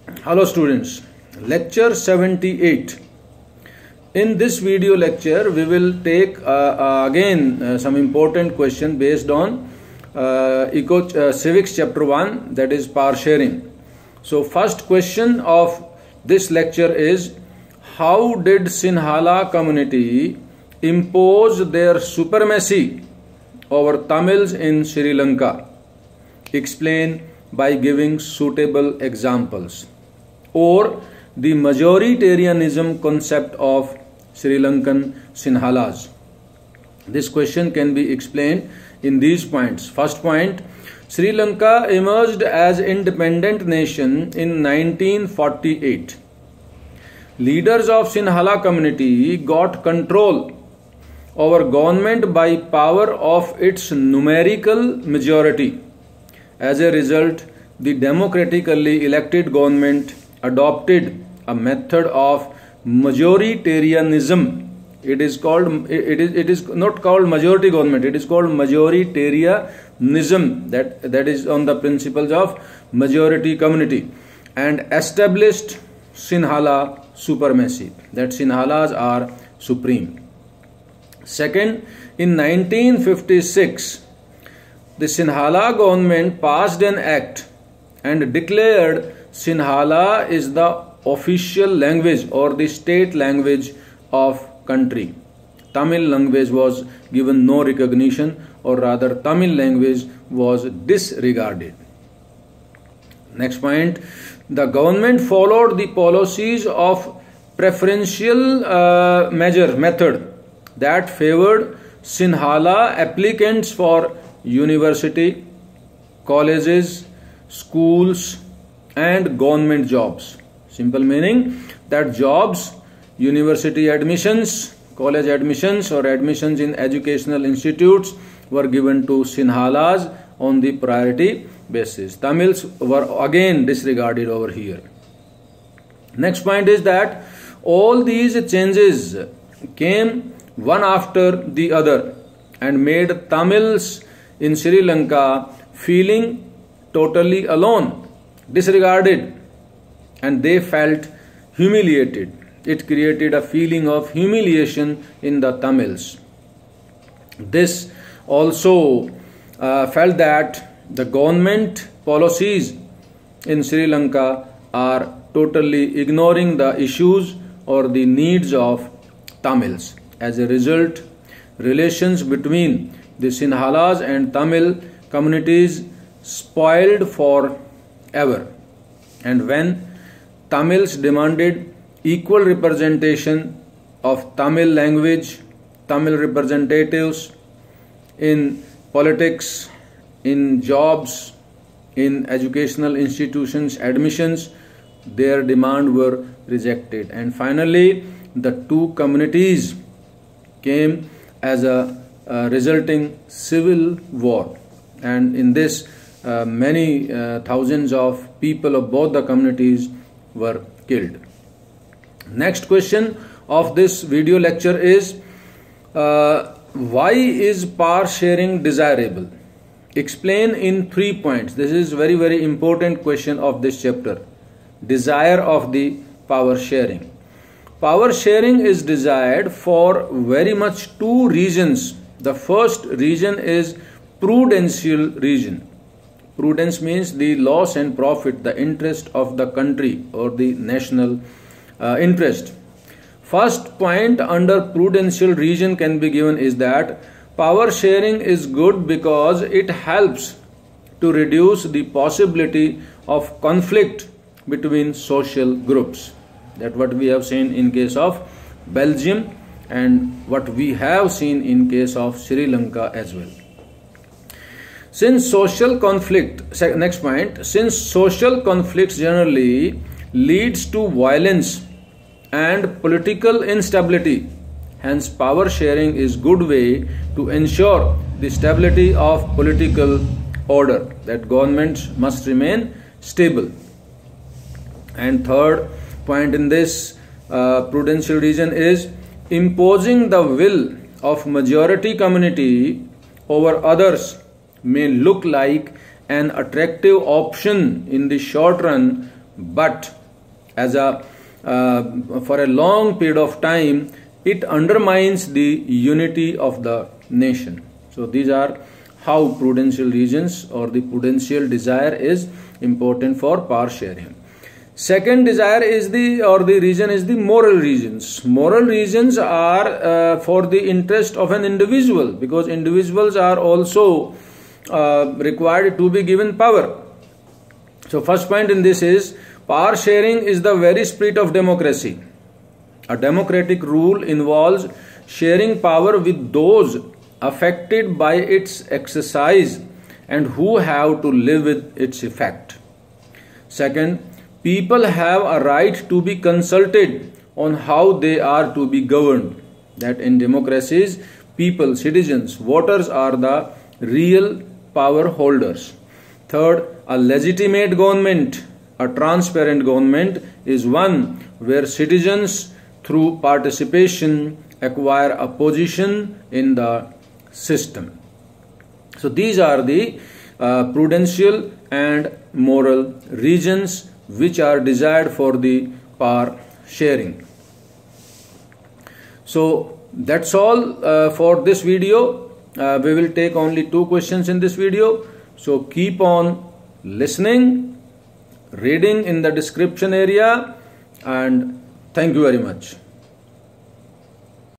Hello students, lecture 78. In this video lecture we will take again some important question based on civics chapter 1, that is power sharing. So first question of this lecture is, how did Sinhala community impose their supremacy over Tamils in Sri Lanka? Explain by giving suitable examples. Or the majoritarianism concept of Sri Lankan Sinhalas. This question can be explained in these points. First point, Sri Lanka emerged as independent nation in 1948. Leaders of Sinhala community got control over government by power of its numerical majority. As a result, the democratically elected government adopted a method of majoritarianism. It is not called majority government, it is called majoritarianism, that is on the principles of majority community, and established Sinhala supremacy, that Sinhalas are supreme. Second, in 1956, the Sinhala government passed an act and declared Sinhala is the official language or the state language of country. Tamil language was given no recognition, or rather Tamil language was disregarded. Next point, the government followed the policies of preferential method that favored Sinhala applicants for university, colleges, schools and government jobs. Simple meaning that jobs, university admissions, college admissions or admissions in educational institutes were given to Sinhalas on the priority basis. Tamils were again disregarded over here. Next point is that all these changes came one after the other and made Tamils in Sri Lanka feeling totally alone, disregarded, and they felt humiliated. It created a feeling of humiliation in the Tamils. This also felt that the government policies in Sri Lanka are totally ignoring the issues or the needs of Tamils. As a result, relations between the Sinhalas and Tamil communities spoiled forever. And when Tamils demanded equal representation of Tamil language, Tamil representatives in politics, in jobs, in educational institutions, admissions, their demands were rejected. And finally, the two communities came as a resulting civil war, and in this many thousands of people of both the communities were killed. Next question of this video lecture is, why is power sharing desirable? Explain in 3 points. This is very, very important question of this chapter. Desire of the power sharing. Power sharing is desired for very much two reasons. The first reason is prudential reason. Prudence means the loss and profit, the interest of the country or the national interest. First point under prudential reason can be given is that power sharing is good because it helps to reduce the possibility of conflict between social groups. That what we have seen in case of Belgium and what we have seen in case of Sri Lanka as well. Since social conflict, next point, since social conflicts generally leads to violence and political instability, hence power sharing is good way to ensure the stability of political order, that governments must remain stable. And third point in this prudential reason is, imposing the will of majority community over others may look like an attractive option in the short run, but as a for a long period of time, it undermines the unity of the nation. So these are how prudential regions or the prudential desire is important for power sharing. Second desire is the region is the moral regions. Moral regions are for the interest of an individual, because individuals are also required to be given power. So first point in this is power sharing is the very spirit of democracy. A democratic rule involves sharing power with those affected by its exercise and who have to live with its effect. Second, people have a right to be consulted on how they are to be governed. That in democracies, people, citizens, voters are the real power holders. Third, a legitimate government, a transparent government, is one where citizens through participation acquire a position in the system. So these are the prudential and moral regions which are desired for the power sharing. So that's all for this video. We will take only 2 questions in this video. So keep on listening, reading in the description area, and thank you very much.